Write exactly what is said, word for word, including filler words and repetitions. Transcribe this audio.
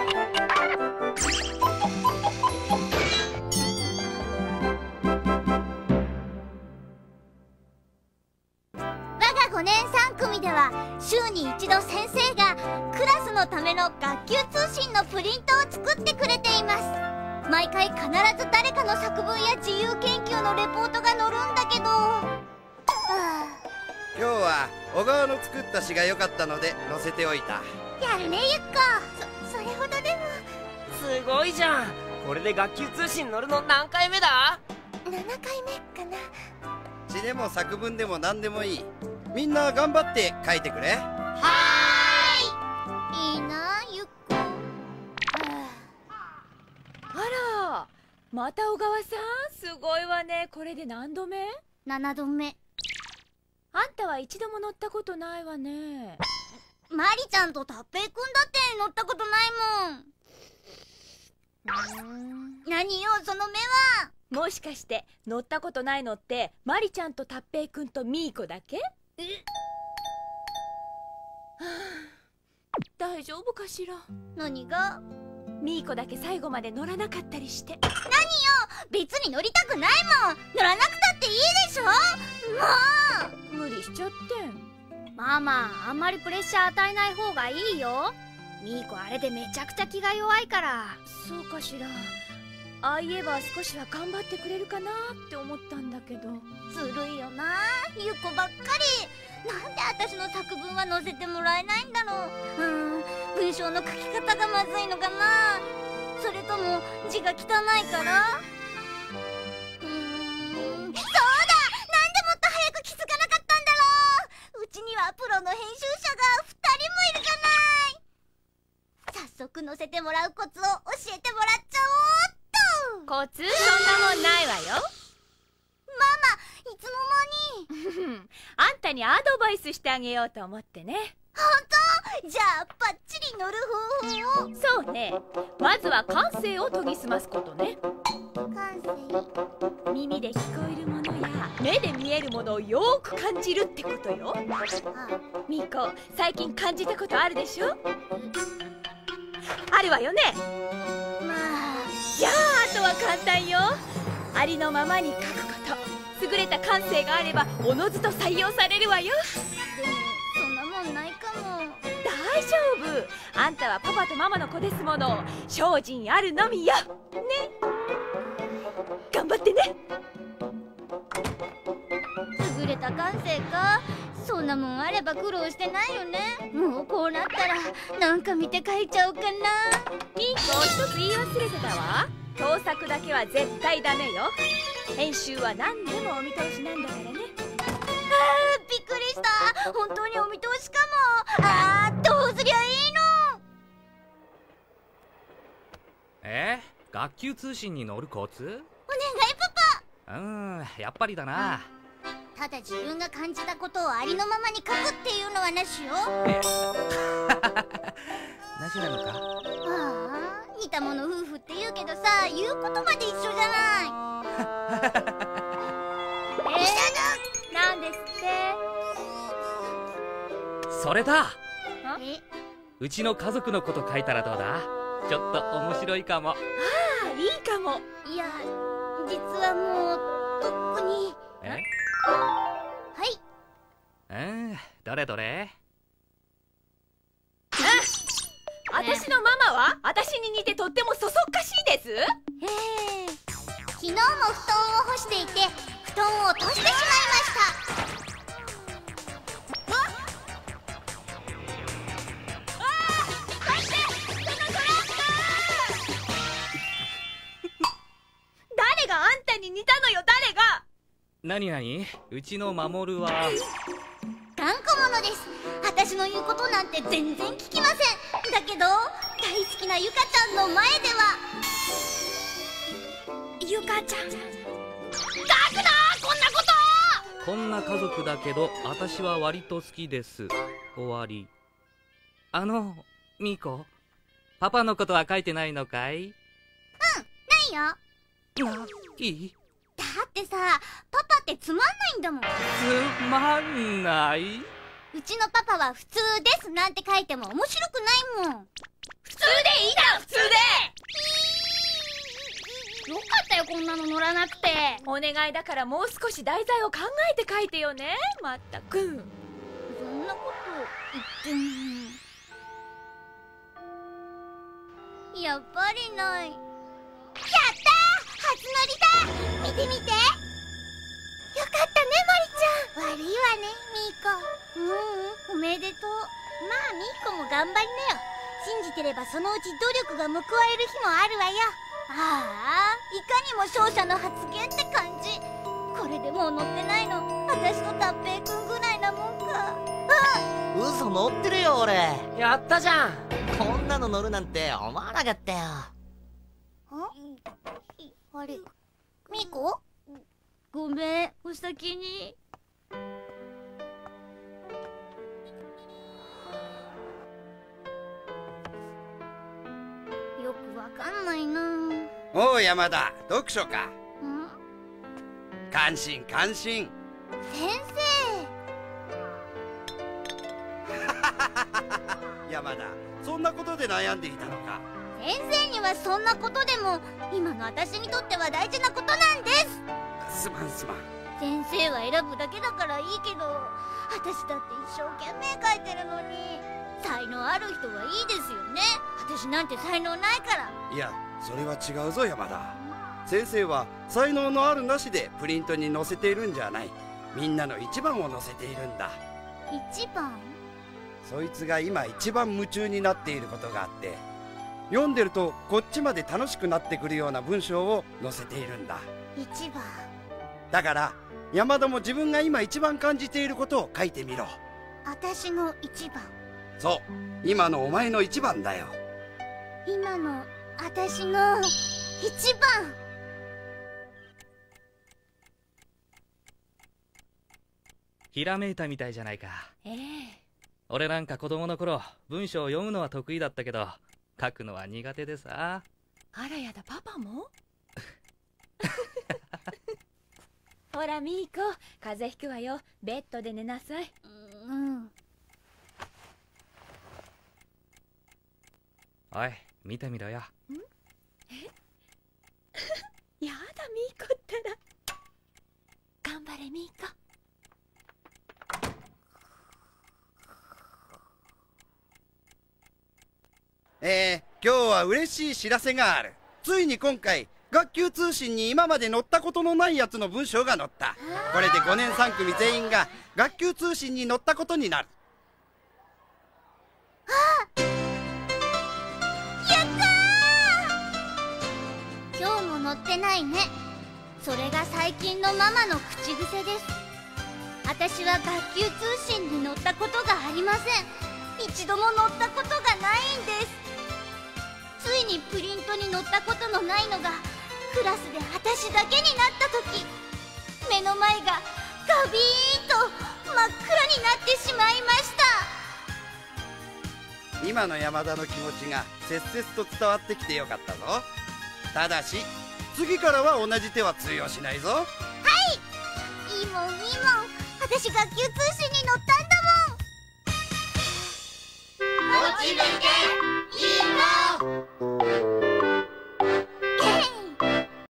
ごねんさん組では週に一度先生がクラスのための学級通信のプリントを作ってくれています。毎回必ず誰かの作文や自由研究のレポートが載るんだけど、はあ、 今日は小川の作った詩が良かったので載せておいた。 やるねゆっこ。そ、それほどでも。 すごいじゃん。これで学級通信載るの何回目だ？ ななかいめかな。 詩でも作文でも何でもいい。みんな頑張って書いてくれ。 はーい。いいなゆっこ。はあ、あら、また小川さん、すごいわね。これで何度目？ ななどめ。 あんたは一度も乗ったことないわね。 マリちゃんとタッペイくんだって乗ったことないもん。何よその目は。 もしかして乗ったことないのってマリちゃんとタッペイくんとミーコだけ？え、はあ、大丈夫かしら。 何が？ ミーコだけ最後まで乗らなかったりして。 何よ、別に乗りたくないもん。乗らなくたっていいでしょ。もう無理しちゃってん。 ママ、あんまりプレッシャー与えない方がいいよ。ミーコあれでめちゃくちゃ気が弱いから。 そうかしら。ああ言えば少しは頑張ってくれるかなって思ったんだけど。 ずるいよなゆっこばっかり。なんで私の作文は載せてもらえないんだろう。うーん、文章の書き方がまずいのかな。それとも字が汚いから。うーん、そうだ、なんでもっと早く気づかなかったんだろう。うちにはプロの編集者がふたりもいるじゃない。早速載せてもらうコツを教えてもらっちゃおうっと。 コツ？そんなもんないわよ。 ママ、いつの間に。 あんたにアドバイスしてあげようと思ってね。 本当？じゃあバッチリ乗る方法を。 そうね。まずは感性を研ぎ澄ますことね。 感性？ 耳で聞こえるものや目で見えるものをよーく感じるってことよ。ミーコ、最近感じたことあるでしょ？あるわよね。 まあ、 じゃああとは簡単よ。ありのままに書くこと。優れた感性があればおのずと採用されるわよ。 でもそんなもんないかも。 大丈夫。あんたはパパとママの子ですもの。精進あるのみよ。ね。頑張ってね。 優れた感性か。そんなもんあれば苦労してないよね。もうこうなったらなんか見て書いちゃおうかな。 ミーコ、一つ言い忘れてたわ。盗作だけは絶対ダメよ。編集は何でもお見通しなんだからね。 あー、びっくりした。本当にお見通しかも。あー、どうすりゃいいの。 えー、学級通信に乗るコツ？ お願いパパ。うーん、やっぱりだな。 ただ自分が感じたことをありのままに書くっていうのはなしよ。 なしなのか。 ああ、似た者夫婦って言うけどさ、言うことまで一緒じゃない。 えー、なんですって。 それだ。 え、 うちの家族のこと書いたらどうだ？ちょっと面白いかも。 ああ、いいかも。 いや、実はもうとっくに。 え？ はい。 うん、どれどれ？ あ、私のママは私に似てとってもそそっかしいです。 ええ、昨日も布団を干していて布団を落としてしまいました。 誰があんたに似たのよ、誰が。 なになに？うちの守は頑固者です。私の言うことなんて全然聞きません。だけど大好きなゆかちゃんの前では。 ゆかちゃん、 書くなこんなこと。 こんな家族だけど私は割と好きです。終わり。あのミコ、パパのことは書いてないのかい？ うん、ないよ。 あ、いい？ だってさ、パパってつまんないんだもん。 つまんない？ うちのパパは普通ですなんて書いても面白くないもん。 普通でいいだろお願いだからもう少し題材を考えて書いてよね。まったく。 そんなこと言っても。やっぱりない。やったー、初乗りだ。見て見て。よかったね、マリちゃん。悪いわね、ミーコ。ううん、おめでとう。まあミーコも頑張りなよ。信じてればそのうち努力が報われる日もあるわよ。ああ、いかにも勝者の発言って感じ。これでもう乗ってないの私と達平くんぐらいなもんか。あっ、 嘘乗ってるよ俺。 やったじゃん。 こんなの乗るなんて思わなかったよ。 あれ、ミーコ？ごめん、お先に。よくわかんないな。 おう山田、読書か。 ん？ 感心感心。 先生。 山田、そんなことで悩んでいたのか。 先生にはそんなことでも今の私にとっては大事なことなんです。 すまんすまん。 先生は選ぶだけだからいいけど、私だって一生懸命書いてるのに。才能ある人はいいですよね。私なんて才能ないから。 いや、それは違うぞ山田。先生は才能のあるなしでプリントに載せているんじゃない。みんなの一番を載せているんだ。 一番？ そいつが今一番夢中になっていることがあって、読んでるとこっちまで楽しくなってくるような文章を載せているんだ。 一番。 だから山田も自分が今一番感じていることを書いてみろ。 私の一番。 そう、今のお前の一番だよ。 今の私の一番。 ひらめいたみたいじゃないか。 ええ。 俺なんか子供の頃文章を読むのは得意だったけど書くのは苦手でさ。 あらやだ、パパもほらミーコ、風邪ひくわよ。ベッドで寝なさい。 うん。 おい、見てみろよ。 ん？えやだ、ミーコったら。頑張れミーコ。 えー、今日は嬉しい知らせがある。ついに今回学級通信に今まで載ったことのないやつの文章が載った。これでごねんさん組全員が学級通信に載ったことになる。 今日も載ってないね。それが最近のママの口癖です。私は学級通信に載ったことがありません。一度も載ったことがないんです。ついにプリントに載ったことのないのがクラスで私だけになった時、目の前がガビーンと真っ暗になってしまいました。 今の山田の気持ちが切々と伝わってきてよかったぞ。ただし次からは同じ手は通用しないぞ。 はい、いいもんいいもん。私学級通信に載ったんだもん。モチベでいいもん。